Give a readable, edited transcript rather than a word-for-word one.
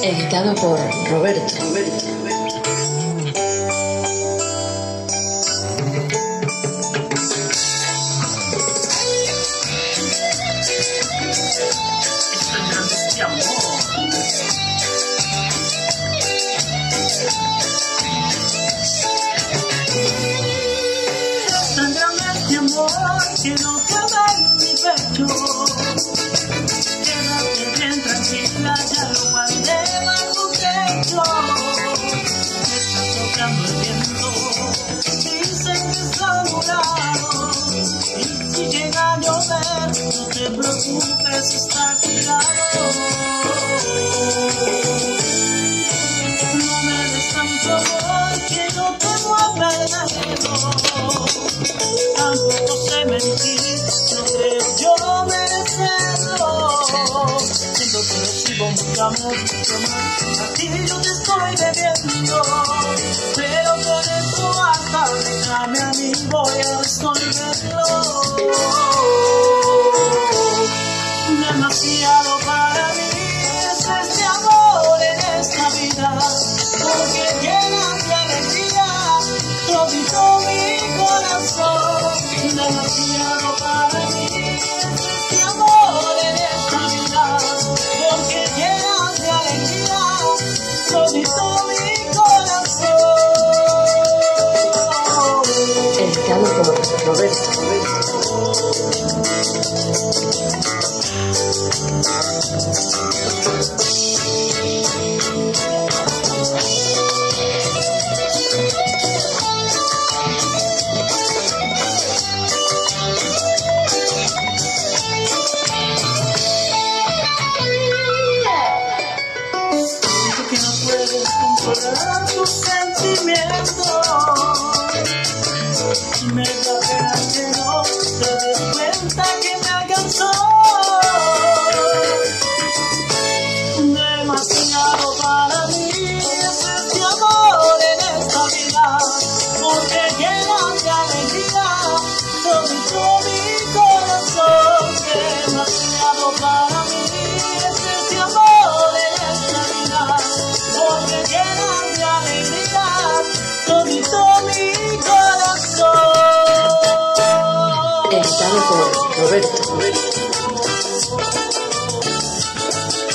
Editado por Roberto. Tan grande este amor que no cabe en mi pecho. Quédate bien tranquila, ya lo guardé bajo techo. Está tocando el viento, dicen que está nublado. Y si llega a llover, no te preocupes, está cuidado. No me des tanto amor que no tengo a perderlo. Tampoco sé mentir, no creo yo merecerlo. Siento que recibo mucho amor, a ti yo te estoy bebiendo. Pero con eso basta, déjame a mí, voy a resolverlo. Demasiado para mí es este amor en esta vida, porque llenas de alegría todito mi corazón. Demasiado para mí es este amor en esta vida, porque llenas de alegría todito mi corazón. Editado por Roberto. Que no puedes controlar tus sentimientos, y me da pena que no te des cuenta que me alcanzó. Demasiado para mí es este amor en esta vida, porque llenas de alegría todo mi corazón. Demasiado para mí es este amor en esta vida, porque llenas de alegría todito mi corazón. Editado por Roberto.